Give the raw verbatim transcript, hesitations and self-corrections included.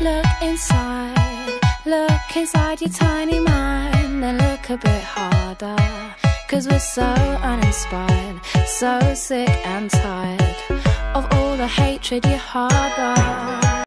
look inside, look inside your tiny mind, then look a bit harder, 'cause we're so uninspired, so sick and tired of all the hatred you harbor.